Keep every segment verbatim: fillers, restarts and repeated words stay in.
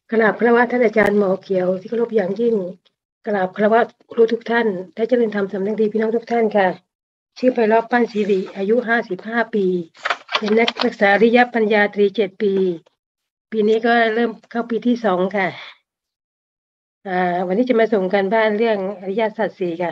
กราบคารวะท่านอาจารย์หมอเขียวที่เคารพอย่างยิ่งกราบคารวะครูทุกท่านและเจริญธรรมสำนึกดีพี่น้องทุกท่านค่ะชื่อไพเราะปั้นศิริอายุห้าสิบห้าปีเป็นนักศึกษาริยปัญญาตรีเจ็ดปีปีนี้ก็เริ่มเข้าปีที่สองค่ะอ่าวันนี้จะมาส่งกันบ้านเรื่องอริยสัจสี่ค่ะ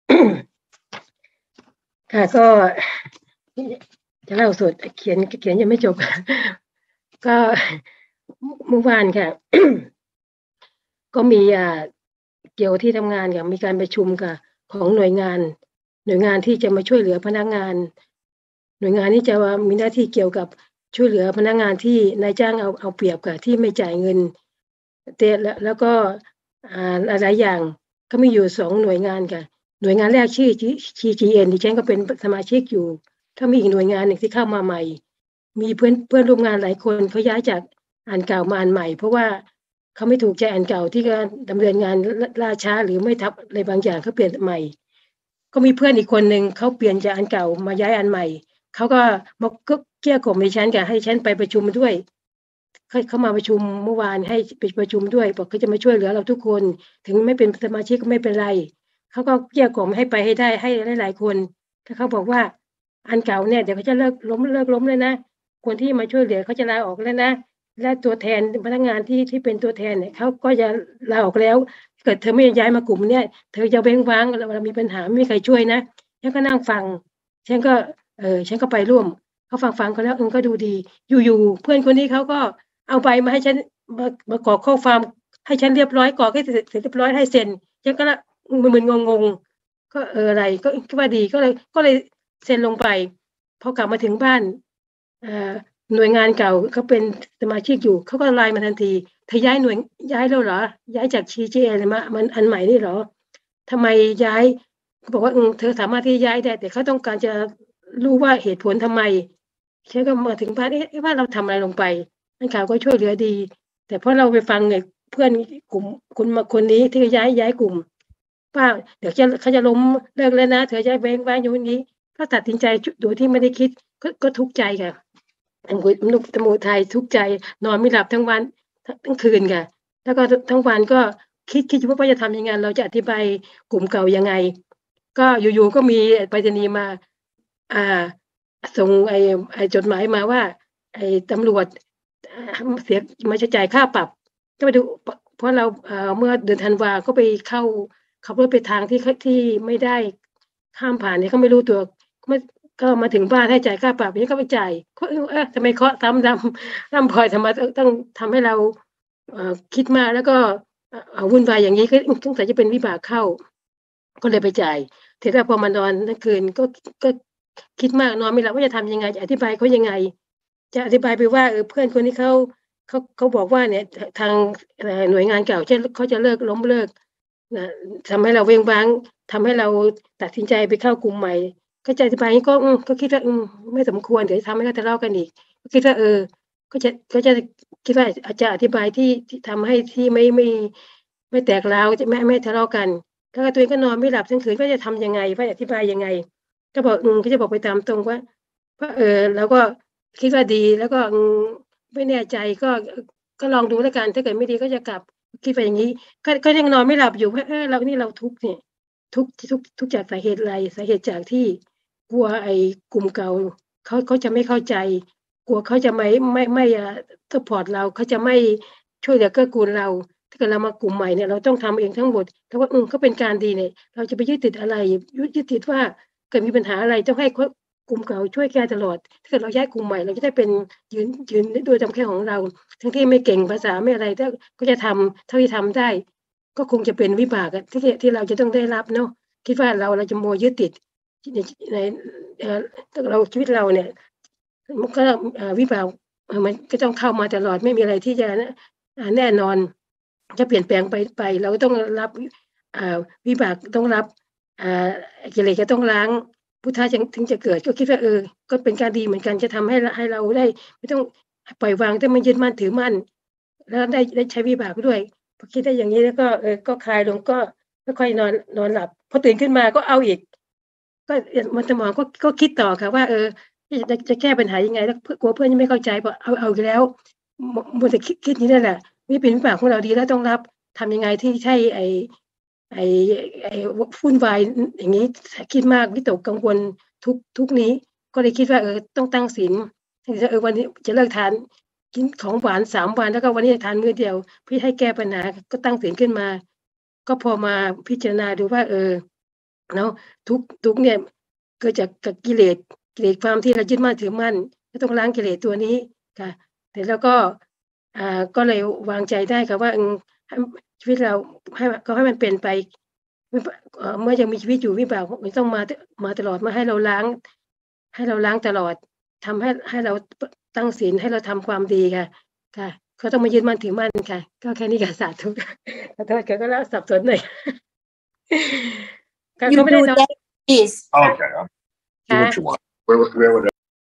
ค่ะก็จะเล่าสดเขียนเขียนยังไม่จบ ก็เมื่อวานค่ะ ก็มีอ่าเกี่ยวที่ทำงานค่ะมีการประชุมค่ะของหน่วยงาน หน่วยงานที่จะมาช่วยเหลือพนักงาน หน่วยงานนี้จะมีหน้าที่เกี่ยวกับช่วยเหลือพนักงานที่นายจ้างเอาเอาเปรียบค่ะที่ไม่จ่ายเงินแต่แล้วแล้วก็อ่าหลายๆอย่างก็มีอยู่สองหน่วยงานค่ะหน่วยงานแรกชื่อ จี จี เอ็น ดิฉันก็เป็นสมาชิกอยู่ถ้ามีอีกหน่วยงานหนึ่งที่เข้ามาใหม่ มีเพื่อนเพื่อนร่วมงานหลายคนเขาย้ายจากอันเก่ามาอันใหม่ เพราะว่าเขาไม่ถูกใจอันเก่าที่ก็ดำเนินงานล่าช้าหรือไม่ทับอะไรบางอย่างเขาเปลี่ยนใหม่ ก็มีเพื่อนอีกคนหนึ่งเขาเปลี่ยนจากอันเก่ามาย้ายอันใหม่เขาก็มาก็เกลี้ยกล่อมดิฉันค่ะให้ฉันไปประชุมด้วยเขาเขามาประชุมเมื่อวานให้ไปประชุมด้วยบอกเขาจะมาช่วยเหลือเราทุกคนถึงไม่เป็นสมาชิกก็ไม่เป็นไรเขาก็เกลี้ยกล่อมให้ไปให้ได้ให้หลายๆคนถ้าเขาบอกว่าอันเก่าเนี่ยเดี๋ยวเขาจะเลิกล้มเลิกล้มเลยนะคนที่มาช่วยเหลือเขาจะลาออกแล้วนะและตัวแทนพนักงานที่ที่เป็นตัวแทนเนี่ยเขาก็จะลาออกแล้วเกิดเธอไม่ย้ายมากลุ่มเนี่ยเธอจะเว้งว้างเรามีปัญหาไม่มีใครช่วยนะฉันก็นั่งฟังฉันก็เออฉันก็ไปร่วมเขาฟังฟังเขาแล้วเออก็ดูดีอยู่ๆเพื่อนคนนี้เขาก็เอาใบมาให้ฉันมามากรอกข้อความให้ฉันเรียบร้อยกรอกให้เสร็จเสร็จเรียบร้อยให้เซ็นฉันก็ละมึนๆงงๆก็เอออะไรก็คิดว่าดีก็เลยก็เลยเซ็นลงไปพอกลับมาถึงบ้านเอ่อหน่วยงานเก่าเขาเป็นสมาชิกอยู่เขาก็ไลน์มาทันทีเธอย้ายหน่วยย้ายแล้วเหรอย้ายจาก ซี เจ เอ็น มามันอันใหม่นี่เหรอทำไมย้ายเขาบอกว่าอืมเธอสามารถที่จะย้ายได้แต่เขาต้องการจะรู้ว่าเหตุผลทำไมฉันก็มาถึงบ้านเอ๊ะว่าเราทำอะไรลงไปนักข่าวก็ช่วยเหลือดีแต่พอเราไปฟังไอ้เพื่อนกลุ่มคนมาคนนี้ที่ย้ายย้ายกลุ่มว่าเดี๋ยวจะเขาจะล้มเลิกแล้วนะเธอจะแว้งว้างอยู่นี้ก็ตัดสินใจโดยที่ไม่ได้คิดก็ก็ทุกข์ใจค่ะทั้งนุกสมุทัยทุกข์ใจนอนไม่หลับทั้งวันทั้งคืนค่ะแล้วก็ทั้งวันก็คิดคิดอยู่ว่าจะทำยังไงเราจะอธิบายกลุ่มเก่ายังไงก็อยู่ๆก็มีไปรษณีย์มาอ่าส่งไอ้ไอ้จดหมายมาว่าไอ้ตำรวจเสียมาจะจ่ายค่าปรับก็ไปดูเพราะเราเอ่อเมื่อเดือนธันวาก็ไปเข้าขับรถไปทางที่ที่ไม่ได้ข้ามผ่านเนี่ยเขาไม่รู้ตัวไม่ก็มาถึงบ้านให้จ่ายค่าปรับนี่ก็ไปจ่ายก็เออเอ๊ะทำไมเคาะซ้ำดำร่ำพลอยทำไมต้องต้องทำให้เราเอ่อคิดมากแล้วก็เอ่อวุ่นวายอย่างงี้ก็สงสัยจะเป็นวิบากเข้าก็เลยไปจ่ายเสร็จแล้วพอมานอนทั้งคืนก็ก็คิดมากนอนไม่หลับว่าจะทำยังไงจะอธิบายเขายังไงจะอธิบายไปว่าเออเพื่อนคนที่เขาเขาเขาบอกว่าเนี่ยททางเอ่อหน่วยงานเก่าจะเขาจะเลิกล้มเลิกนะทำให้เราเว้งว้างทำให้เราตัดสินใจไปเข้ากลุ่มใหม่ก็จะอธิบายงี้ก็อืมก็คิดว่าอืมไม่สมควรเดี๋ยวจะทำให้เขาทะเลาะกันอีกก็คิดว่าเออก็จะก็จะคิดว่าอาจจะอธิบายที่ที่ทำให้ที่ไม่ไม่ไม่แตกร้าวจะไม่ไม่ทะเลาะกันแล้วก็ตัวเองก็นอนไม่หลับทั้งคืนว่าจะทำยังไงว่าอธิบายยังไงก็บอกอืมก็จะบอกไปตามตรงว่าว่าเออเราก็คิดว่าดีแล้วก็อืมไม่แน่ใจก็ก็ลองดูแล้วกันถ้าเกิดไม่ดีก็จะกลับคิดไปอย่างงี้ก็ก็ยังนอนไม่หลับอยู่ว่าเออเรานี่เราทุกข์เนี่ยทุกข์ทุกข์ทุกข์จากสาเหตุอะไรสาเหตุจากที่กลัวไอ้กลุ่มเก่าเขาเขาจะไม่เข้าใจกลัวเขาจะไม่ไม่ไม่อ่าซัปพอร์ตเราเขาจะไม่ช่วยเหลือเกื้อกูลเราถ้าเกิดเรามากลุ่มใหม่เนี่ยเราต้องทำเองทั้งหมดแต่ว่าอืมก็เป็นการดีเนี่ยเราจะไปยึดติดอะไรยึดยึดติดว่าเกิดมีปัญหาอะไรต้องให้คกลุ่มเก่าช่วยแก้ตลอดถ้าเกิดเราย้ายกลุ่มใหม่เราจะได้เป็นยืนยืนด้วยลำแข้งของเราทั้งที่ไม่เก่งภาษาไม่อะไรถ้าก็จะทำเท่าที่ทำได้ก็คงจะเป็นวิบากอะที่ที่เราจะต้องได้รับเนาะคิดว่าเราเราจะมัวยึดติดในในเอ่อเราชีวิตเราเนี่ยมันก็เอ่อวิบากเอ่อมันก็ต้องเข้ามาตลอดไม่มีอะไรที่จะนอ่าแน่นอนจะเปลี่ยนแปลงไปไปเราก็ต้องรับอ่าวิบากต้องรับอ่ากิเลสก็ต้องล้างพุทธะจึงถึงจะเกิดก็คิดว่าเออก็เป็นการดีเหมือนกันจะทำให้รให้เราได้ไม่ต้องปล่อยวางแต่ไม่ยึดมั่นถือมั่นแล้วได้ได้ใช้วิบากด้วยพอคิดได้อย่างงี้แล้วก็เออก็คลายลงก็ค่อยๆนอนนอนหลับพอตื่นขึ้นมาก็เอาอีก ก็เอ่อมันสมองก็ก็คิดต่อค่ะว่าเออจะจะแก้ปัญหายังไงแล้วเพื่อกลัวเพื่อนจะไม่เข้าใจบอกเอาเอาอีกแล้วมมัวแต่คิดคิดอยู่นั่นแหละนี่เป็นวิบากของเราดีแล้วต้องรับทำยังไงที่ใช่ไอ้ไอ้ไอ้วุ่นวายอย่างนี้คิดมากวิตกกังวลทุกทุกนี้ก็เลยคิดว่าเออต้องตั้งศีลเออวันนี้จะเลิกทานกินของหวานสามวันแล้วก็วันนี้จะทานมื้อเดียวเพื่อให้แก้ปัญหาก็ตั้งศีลขึ้นมาก็พอมาพิจารณาดูว่าเออเนาะทุกทุกเนี่ยเกิดจากกับกิเลสกิเลสความที่เรายึดมั่นถือมั่นก็ต้องล้างกิเลสตัวนี้ค่ะเสร็จแล้วก็อ่าก็เลยวางใจได้ค่ะว่าอืมให้ชีวิตเราให้ก็ให้มันเป็นไปวิบเอ่อเมื่อยังมีชีวิตอยู่วิบากมันต้องมาตมาตลอดมาให้เราล้างให้เราล้างตลอดทำให้ให้เราตตั้งศีลให้เราทำความดีค่ะค่ะก็ต้องมายึดมั่นถือมั่นค่ะก็แค่นี้ค่ะสาธุขอโทษค่ะก็แล้วสับสนหน่อยค่ะก็ You ไม่ได้ do นอน that, please. Okay, I'll do ค่ะ what you want. Where, where would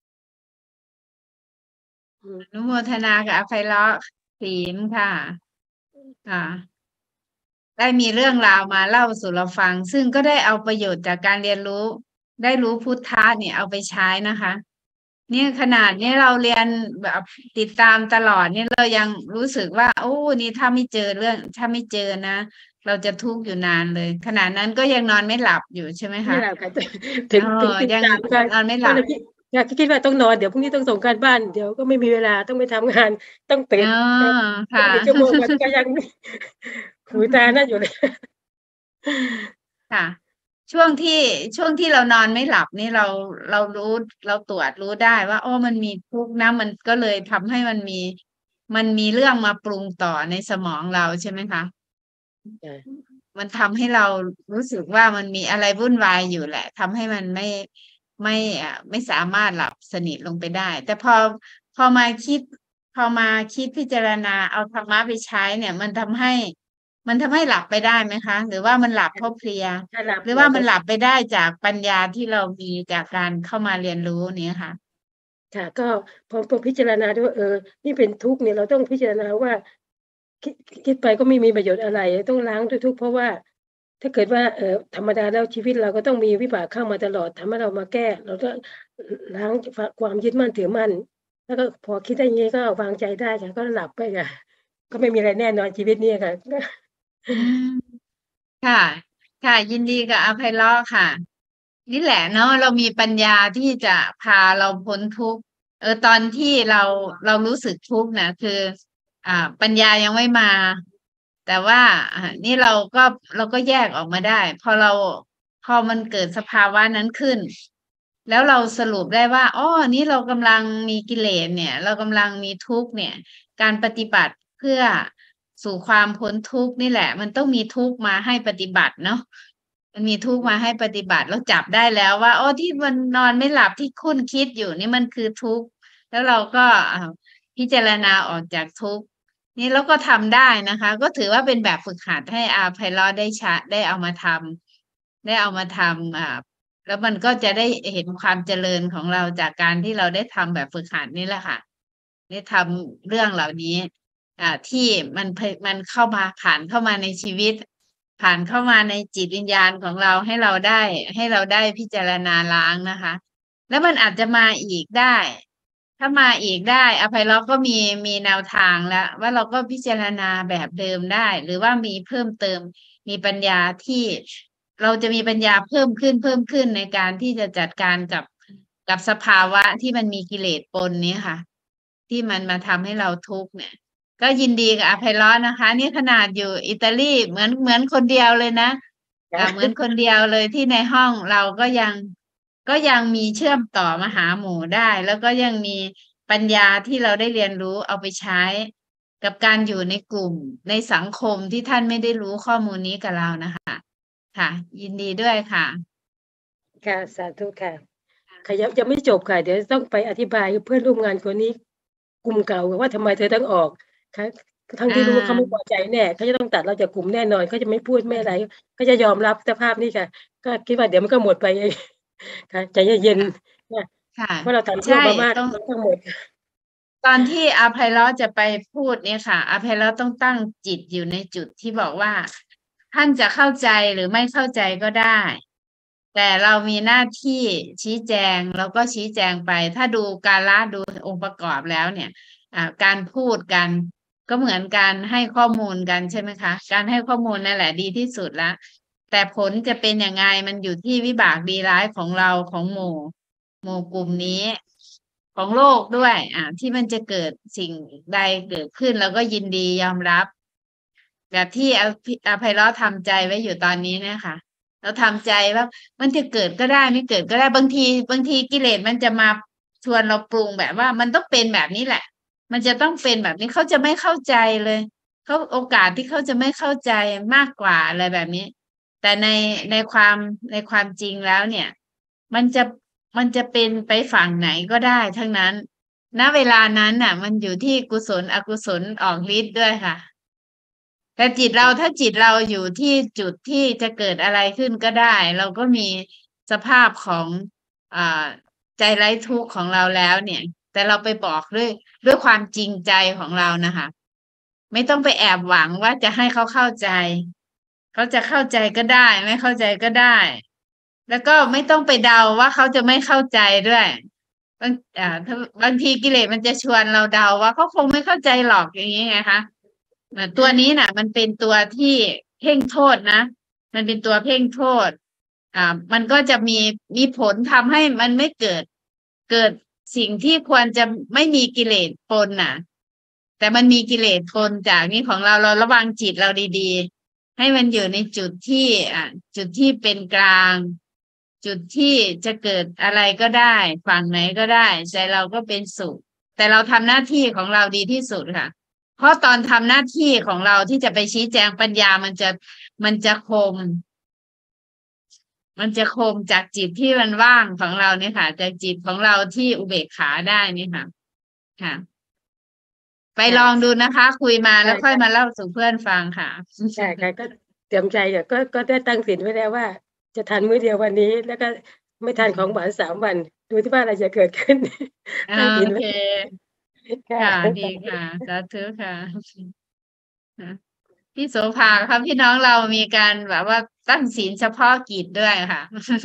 อืมอนุโมทนากับอภัยเลาะศีลค่ะค่ะ ได้มีเรื่องราวมาเล่าสู่เราฟัง ซึ่งก็ได้เอาประโยชน์จากการเรียนรู้ ได้รู้พุทธะเนี่ยเอาไปใช้นะคะ เนี่ยขนาดนี้เราเรียนแบบติดตามตลอดเนี่ยเรายังรู้สึกว่า โอ้นี่ถ้าไม่เจอเรื่อง ถ้าไม่เจอนะ เราจะทุกข์อยู่นานเลย ขนาดนั้นก็ยังนอนไม่หลับอยู่ใช่ไหมไม่คะหลับค่ะถึงเอถึงอตียังสามค่ะนอนไม่หก็ลัเลบยคิดอยากคิดว่าต้องนอนเดี๋ยวพรุ่งนี้ต้องส่งการบ้านเดี๋ยวก็ไม่มีเวลาต้องไปทำงานต้องตื่เอนค่ะอค่ะกี่ชั่วโมงมันก็ยัง หูตานั่นอยู่เลยค่ะ ช่วงที่ช่วงที่เรานอนไม่หลับนี่เราเรารู้เราตรวจรู้ได้ว่าโอ้มันมีทุกข์นะมันก็เลยทำให้มันมี มันมีเรื่องมาปรุงต่อในสมองเราใช่ไหมคะจ้ะมันทำให้เรารู้สึกว่ามันมีอะไรวุ่นวายอยู่แหละทำให้มันไม่ไม่อ่ะไม่สามารถหลับสนิทลงไปได้ แต่พอพอมาคิด พอมาคิดพิจารณาเอาธรรมะไปใช้เนี่ย มันทำให้ มันทำให้หลับไปได้ไหมคะ หรือว่ามันหลับเพราะเพลียถ้าหลับหรือว่ามันหลับไปได้จากปัญญาที่เรามีจากการเข้ามาเรียนรู้เนี้ยค่ะค่ะ ก็พอพอพิจารณาดูว่าเออนี่เป็นทุกข์เนี่ยเราต้องพิจารณาว่า คิดคิดไปก็ไม่มีประโยชน์อะไรต้องล้างด้วยทุกข์เพราะว่า ถ้าเกิดว่าเอ่อธรรมดาแล้วชีวิตเราก็ต้องมีวิบากเข้ามาตลอดทำให้เรามาแก้ เราก็ล้างความยึดมั่นถือมั่นแล้วก็พอคิดได้อย่างงี้ก็วางใจได้ค่ะก็หลับไปค่ะก็ไม่มีอะไรแน่นอนชีวิตนี้ค่ะอืม ค่ะ ค่ะ ยินดีกับอภัยเลาะค่ะ นี่แหละเนาะเรามีปัญญาที่จะพาเราพ้นทุกข์เออตอนที่เราเรารู้สึกทุกข์นะคือ อ่า ปัญญายังไม่มา แต่ว่าอ่านี่เราก็เราก็แยกออกมาได้ พอเราพอมันเกิดสภาวะนั้นขึ้น แล้วเราสรุปได้ว่าอ๋อนี่เรากำลังมีกิเลสเนี่ย เรากำลังมีทุกข์เนี่ย การปฏิบัติเพื่อสู่ความพ้นทุกข์นี่แหละ มันต้องมีทุกข์มาให้ปฏิบัติเนาะมันมีทุกข์มาให้ปฏิบัติแล้วจับได้แล้วว่าอ๋อที่มันนอนไม่หลับที่คุ้นคิดอยู่นี่มันคือทุกข์แล้วเราก็อ่าพิจารณาออกจากทุกข์นี่เราก็ทำได้นะคะ ก็ถือว่าเป็นแบบฝึกหัดให้อาไพเราะได้ชะได้เอามาทำได้เอามาทำอ่า แล้วมันก็จะได้เห็นความเจริญของเราจากการที่เราได้ทำแบบฝึกหัดนี่แหละค่ะ ได้ทำเรื่องเหล่านี้ อ่าที่มันเพมันเข้ามาผ่านเข้ามาในชีวิต ผ่านเข้ามาในจิตวิญญาณของเราให้เราได้ ให้เราได้พิจารณาล้างนะคะ แล้วมันอาจจะมาอีกได้ ถ้ามาอีกได้ อภัยเราะก็มีมีแนวทางแล้ว ว่าเราก็พิจารณาแบบเดิมได้ หรือว่ามีเพิ่มเติม มีปัญญาที่เราจะมีปัญญาเพิ่มขึ้นเพิ่มขึ้นในการที่จะจัดการกับกับสภาวะที่มันมีกิเลสปนนี้ค่ะ ที่มันมาทำให้เราทุกข์เนี่ย ก็ยินดีกับอภัยเราะนะคะ นี่ขนาดอยู่อิตาลีเหมือนเหมือนคนเดียวเลยนะอ่าเหมือนคนเดียวเลยที่ในห้องเราก็ยังก็ยังมีเชื่อมต่อมาหาหมู่ได้ แล้วก็ยังมีปัญญาที่เราได้เรียนรู้เอาไปใช้ กับการอยู่ในกลุ่มในสังคมที่ท่านไม่ได้รู้ข้อมูลนี้กับเรานะคะ ค่ะ ยินดีด้วยค่ะค่ะสาธุค่ะค่ะยังยังไม่จบค่ะเดี๋ยวต้องไปอธิบายเพื่อนร่วมงานคนนี้กลุ่มเก่าว่าทำไมเธอต้องออกค่ะทั้งที่รู้ว่าเขาไม่พอใจแน่เขาจะต้องตัดเราจากกลุ่มแน่นอนเขาจะไม่พูดไม่อะไรก็จะยอมรับสภาพนี้ค่ะ ก็คิดว่าเดี๋ยวมันก็หมดไปเองค่ะใจเย็นๆนะค่ะเพราะเราทำชั่วใช่มามากต้องมันต้องหมดตอนที่อภัยเราะจะไปพูดเนี่ยค่ะอภัยเราะต้องตั้งจิตอยู่ในจุดที่บอกว่า ท่านจะเข้าใจหรือไม่เข้าใจก็ได้ แต่เรามีหน้าที่ชี้แจงเราก็ชี้แจงไป ถ้าดูกาลดูองค์ประกอบแล้วเนี่ยอ่าการพูดกันก็เหมือนการให้ข้อมูลกันใช่ไหมคะ การให้ข้อมูลนั่นแหละดีที่สุดละแต่ผลจะเป็นยังไงมันอยู่ที่วิบากดีร้ายของเราของหมู่หมู่กลุ่มนี้ ของโลกด้วย อ่า ที่มันจะเกิดสิ่งใดเกิดขึ้นเราก็ยินดียอมรับ แบบที่อภิอภัยเราะทำใจไว้อยู่ตอนนี้เนี่ยค่ะ เราทำใจว่ามันจะเกิดก็ได้ไม่เกิดก็ได้บางทีบางทีกิเลสมันจะมาชวนเราปรุงแบบว่ามันต้องเป็นแบบนี้แหละ มันจะต้องเป็นแบบนี้เขาจะไม่เข้าใจเลยเขาโอกาสที่เขาจะไม่เข้าใจมากกว่าอะไรแบบนี้ แต่ในในความในความจริงแล้วเนี่ย มันจะมันจะเป็นไปฝั่งไหนก็ได้ทั้งนั้น ณเวลานั้นน่ะ มันอยู่ที่กุศลอกุศลออกฤทธิ์ด้วยค่ะ แต่จิตเราถ้าจิตเราอยู่ที่จุดที่จะเกิดอะไรขึ้นก็ได้ เราก็มีสภาพของอ่าใจไร้ทุกข์ของเราแล้วเนี่ย แต่เราไปบอกด้วยด้วยความจริงใจของเรานะคะ ไม่ต้องไปแอบหวังว่าจะให้เขาเข้าใจเขาจะเข้าใจก็ได้ ไม่เข้าใจก็ได้ แล้วก็ไม่ต้องไปเดาว่าเขาจะไม่เข้าใจด้วยบางอ่าถ้าบางทีกิเลสมันจะชวนเราเดาว่าเขาคงไม่เข้าใจหรอกอย่างนี้ไงคะอ่าตัวนี้น่ะ มันเป็นตัวที่เพ่งโทษนะ มันเป็นตัวเพ่งโทษ อ่า มันก็จะมีมีผลทำให้มันไม่เกิด เกิดสิ่งที่ควรจะไม่มีกิเลสปนน่ะ แต่มันมีกิเลสปนจากนี้ของเราเราระวังจิตเราดีๆ ให้มันอยู่ในจุดที่อ่าจุดที่เป็นกลาง จุดที่จะเกิดอะไรก็ได้ ฝั่งไหนก็ได้ใจเราก็เป็นสุข แต่เราทำหน้าที่ของเราดีที่สุดค่ะ เพราะตอนทำหน้าที่ของเราที่จะไปชี้แจงปัญญามันจะมันจะคม มันจะคมจากจิตที่มันว่างของเราเนี่ยค่ะจากจิตของเราที่อุเบกขาได้นี่ค่ะ ค่ะ ไปลองดูนะคะ คุยมาแล้วค่อยมาเล่าสู่เพื่อนฟังค่ะใช่ค่ะก็เตรียมใจอยู่ก็ก็ได้ตั้งศีลไว้แล้วว่า จะทานมื้อเดียววันนี้ แล้วก็ไม่ทานของหวานสามวัน ดูที่ว่าอะไรจะเกิดขึ้นโอตั้งศีลไว้เคค่ะค่ะ ดีค่ะสาธุค่ะค่ะพี่โสภาค่ะพี่น้องเรามีการแบบว่าตั้งศีลเฉพาะกิจด้วยค่ะ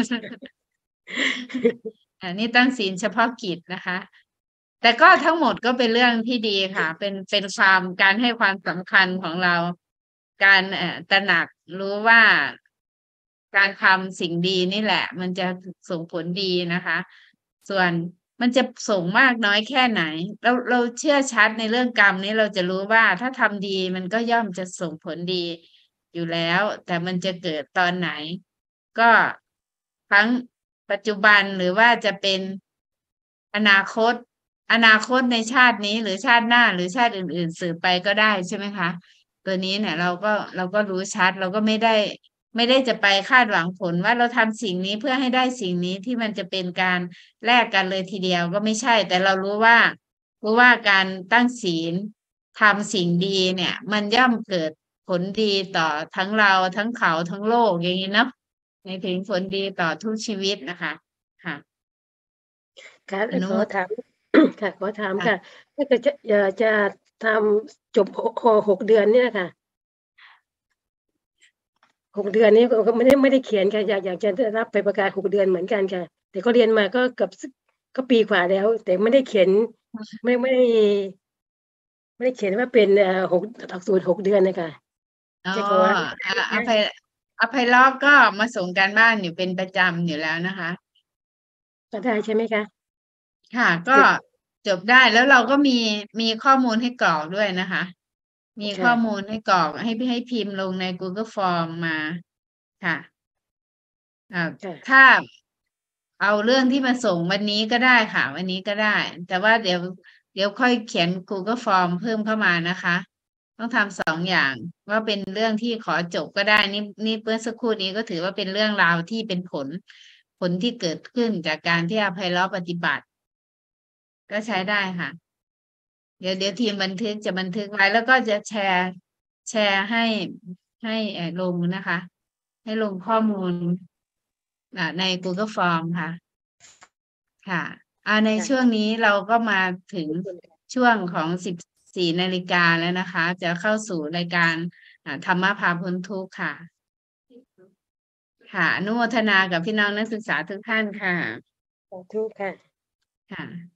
อันนี้ตั้งศีลเฉพาะกิจนะคะ แต่ก็ทั้งหมดก็เป็นเรื่องที่ดีค่ะ เป็นเป็นความการให้ความสำคัญของเรา การเอ่อตระหนักรู้ว่าการทำสิ่งดีนี่แหละ มันจะส่งผลดีนะคะ ส่วนมันจะส่งมากน้อยแค่ไหน เราเราเชื่อชัดในเรื่องกรรมนี้เราจะรู้ว่าถ้าทำดีมันก็ย่อมจะส่งผลดีอยู่แล้ว แต่มันจะเกิดตอนไหน ก็ทั้งปัจจุบันหรือว่าจะเป็นอนาคต อนาคตในชาตินี้หรือชาติหน้าหรือชาติอื่นๆสืบไปก็ได้ใช่ไหมคะ ตัวนี้เนี่ยเราก็เราก็รู้ชัด เราก็ไม่ได้ไม่ได้จะไปคาดหวังผลว่าเราทำสิ่งนี้เพื่อให้ได้สิ่งนี้ที่มันจะเป็นการแลกกันเลยทีเดียวก็ไม่ใช่ แต่เรารู้ว่ารู้ว่าการตั้งศีลทำสิ่งดีเนี่ย มันย่อมเกิดผลดีต่อทั้งเราทั้งเขาทั้งโลกอย่างนี้เนาะในถึงผลดีต่อทุกชีวิตนะคะค่ะค่ะอนุขอถาม ค่ะ ขอถามค่ะค่ะ ถ้าเกิดจะเอ่อจะทำจบหกคหกเดือนเนี่ยค่ะ หกเดือนนี้ก็ก็ไม่ได้ไม่ได้เขียนค่ะ อยากอยากจะได้รับใบประกาศหกเดือนเหมือนกันค่ะ แต่ก็เรียนมาก็เกือบสก็ปีกว่าแล้ว แต่ไม่ได้เขียน ไม่ไม่ได้ไม่ได้เขียนว่าเป็นเอ่อหกหลักสูตรหกเดือนน่ะค่ะอ๋อจะขออ่าได้อไหมภัคะ? ย อภัยเลาะก็มาส่งการบ้านอยู่เป็นประจำอยู่แล้วนะคะก็ได้ใช่ไหมคะ? ค่ะ ก็เสร็จจบได้ แล้วเราก็มี มีข้อมูลให้กรอกด้วยนะคะ มีคข้่อะมูลให้กรอก ให้ ให้พิมพ์ลงใน Google Form มา ค่ะ อ่าค่ะถ้า เอาเรื่องที่มาส่งวันนี้ก็ได้ค่ะ วันนี้ก็ได้ แต่ว่าเดี๋ยว เดี๋ยวค่อยเขียน Google Form เพิ่มเข้ามานะคะ ต้องทำ สอง อย่าง ว่าเป็นเรื่องที่ขอจบก็ได้ นี่ นี่เมื่อสักครู่นี้ก็ถือว่าเป็นเรื่องราวที่เป็นผล ผลที่เกิดขึ้นจากการที่อภัยเลาะปฏิบัติ ก็ใช้ได้ค่ะ เดี๋ยว เดี๋ยวทีมบันทึกจะบันทึกไว้ แล้วก็จะแชร์ แชร์ให้ ให้ เอ่อ ลงนะคะ ให้ลงข้อมูล อ่า ใน Google Form ค่ะ ค่ะ อ่า ในค่ะช่วงนี้เราก็มาถึงขอบคุณค่ะช่วงของ สิบสี่ นาฬิกาแล้วนะคะ จะเข้าสู่รายการ อ่า ธรรมะพาพ้นทุกข์ค่ะ ค่ะ อนุโมทนากับพี่น้องนักศึกษาทุกท่านค่ะสาธุค่ะค่ะ